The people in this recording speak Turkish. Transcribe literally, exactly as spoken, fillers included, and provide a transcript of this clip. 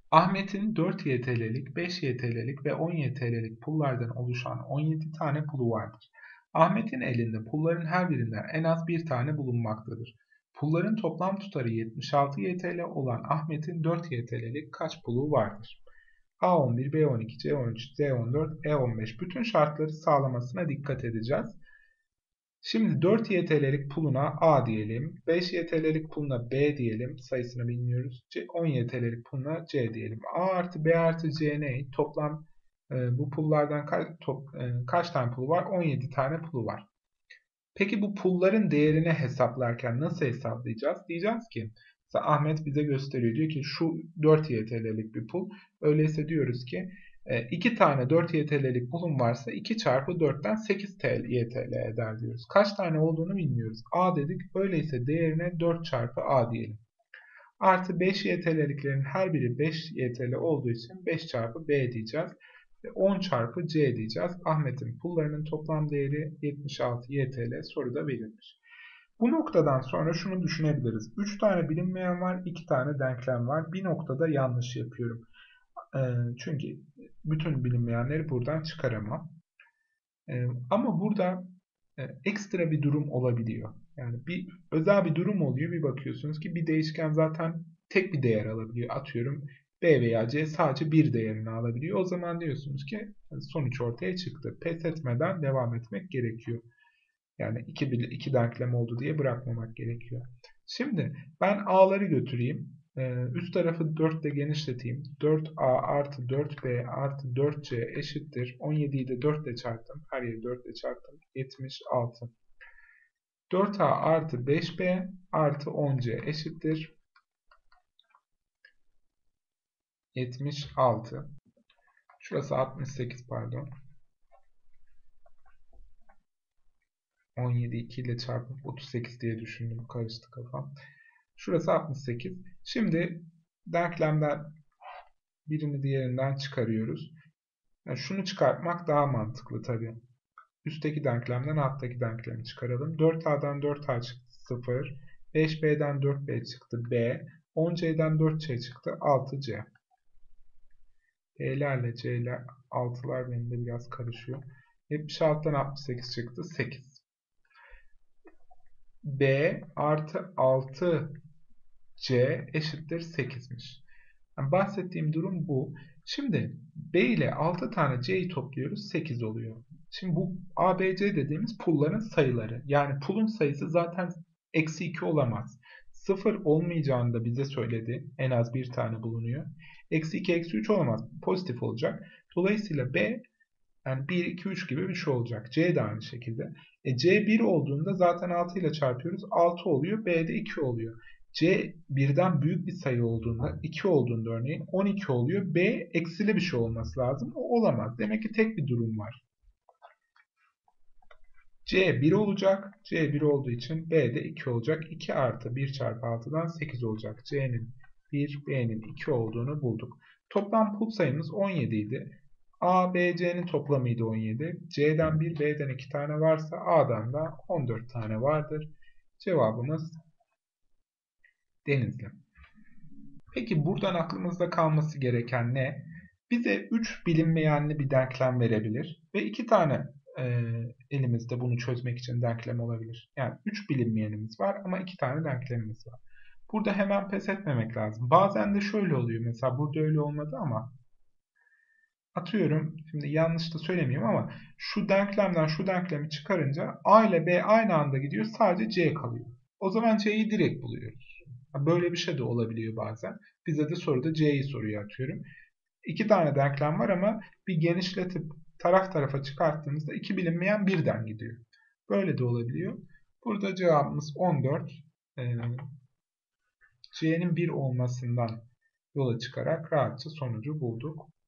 Ahmet'in dört Y T L'lik, beş Y T L'lik ve on Y T L'lik pullardan oluşan on yedi tane pulu vardır. Ahmet'in elinde pulların her birinden en az bir tane bulunmaktadır. Pulların toplam tutarı yetmiş altı Y T L olan Ahmet'in dört Y T L'lik kaç pulu vardır? A on bir, B on iki, C on üç, D on dört, E on beş bütün şartları sağlamasına dikkat edeceğiz. Şimdi dört Y T L'lik puluna A diyelim. beş Y T L'lik puluna B diyelim. Sayısını bilmiyoruz. on Y T L'lik puluna C diyelim. A artı B artı C ne? Toplam e, bu pullardan kaç, top, e, kaç tane pulu var? on yedi tane pulu var. Peki bu pulların değerini hesaplarken nasıl hesaplayacağız? Diyeceğiz ki mesela Ahmet bize gösteriyor. Diyor ki şu dört Y T L'lik bir pul. Öyleyse diyoruz ki iki tane dört Y T L'lik pulum varsa iki çarpı dörtten sekiz Y T L eder diyoruz. Kaç tane olduğunu bilmiyoruz. A dedik. Öyleyse değerine dört çarpı A diyelim. Artı beş Y T L'liklerin her biri beş Y T L olduğu için beş çarpı B diyeceğiz. Ve on çarpı C diyeceğiz. Ahmet'in pullarının toplam değeri yetmiş altı Y T L soruda verilmiş. Bu noktadan sonra şunu düşünebiliriz. üç tane bilinmeyen var, iki tane denklem var. Bir noktada yanlış yapıyorum. Çünkü bütün bilinmeyenleri buradan çıkaramam. Ama burada ekstra bir durum olabiliyor. Yani bir özel bir durum oluyor. Bir bakıyorsunuz ki bir değişken zaten tek bir değer alabiliyor. Atıyorum B veya C sadece bir değerini alabiliyor. O zaman diyorsunuz ki sonuç ortaya çıktı. Pes etmeden devam etmek gerekiyor. Yani iki, iki denklem oldu diye bırakmamak gerekiyor. Şimdi ben A'ları götüreyim. Üst tarafı dört ile genişleteyim. dört A artı dört B artı dört C eşittir. on yediyi de dört ile çarptım. Her yeri dört ile çarptım. yetmiş altı. dört A artı beş B artı on C eşittir. yetmiş altı. Şurası altmış sekiz pardon. on yedi iki ile çarpıp otuz sekiz diye düşündüm. Karıştı kafam. Şurası altmış sekiz. Şimdi denklemden birini diğerinden çıkarıyoruz. Yani şunu çıkartmak daha mantıklı tabii. Üstteki denklemden alttaki denklemi çıkaralım. dört A'dan dört A çıktı sıfır. beş B'den dört B çıktı B. on C'den dört C çıktı altı C. B'lerle C'ler altılar benim de biraz karışıyor. yetmiş altıdan altmış sekiz çıktı sekiz. B artı altı C eşittir sekizmiş. Yani bahsettiğim durum bu. Şimdi B ile altı tane C'yi topluyoruz sekiz oluyor. Şimdi bu A, B, C dediğimiz pulların sayıları. Yani pulun sayısı zaten eksi iki olamaz. sıfır olmayacağını da bize söyledi. En az bir tane bulunuyor. Eksi iki, eksi üç olamaz. Pozitif olacak. Dolayısıyla B yani bir, iki, üç gibi bir şey olacak. C de aynı şekilde. E, C bir olduğunda zaten altı ile çarpıyoruz. altı oluyor. B de iki oluyor. C birden büyük bir sayı olduğunda, iki olduğunda örneğin on iki oluyor. B eksili bir şey olması lazım. O olamaz. Demek ki tek bir durum var. C bir olacak. C bir olduğu için B de iki olacak. iki artı bir çarpı altıdan sekiz olacak. C'nin bir, B'nin iki olduğunu bulduk. Toplam pul sayımız on yedi idi. A, B, C'nin toplamıydı on yedi. C'den bir, B'den iki tane varsa A'dan da on dört tane vardır. Cevabımız Denizli. Peki buradan aklımızda kalması gereken ne? Bize üç bilinmeyenli bir denklem verebilir ve iki tane e, elimizde bunu çözmek için denklem olabilir. Yani üç bilinmeyenimiz var ama iki tane denklemimiz var. Burada hemen pes etmemek lazım. Bazen de şöyle oluyor. Mesela burada öyle olmadı ama atıyorum, şimdi yanlış da söylemiyorum ama şu denklemden şu denklemi çıkarınca A ile B aynı anda gidiyor, sadece C kalıyor. O zaman C'yi direkt buluyoruz. Böyle bir şey de olabiliyor bazen. Bize de soruda C'yi soruyor atıyorum. İki tane denklem var ama bir genişletip taraf tarafa çıkarttığımızda iki bilinmeyen birden gidiyor. Böyle de olabiliyor. Burada cevabımız on dört. Ee, C'nin bir olmasından yola çıkarak rahatça sonucu bulduk.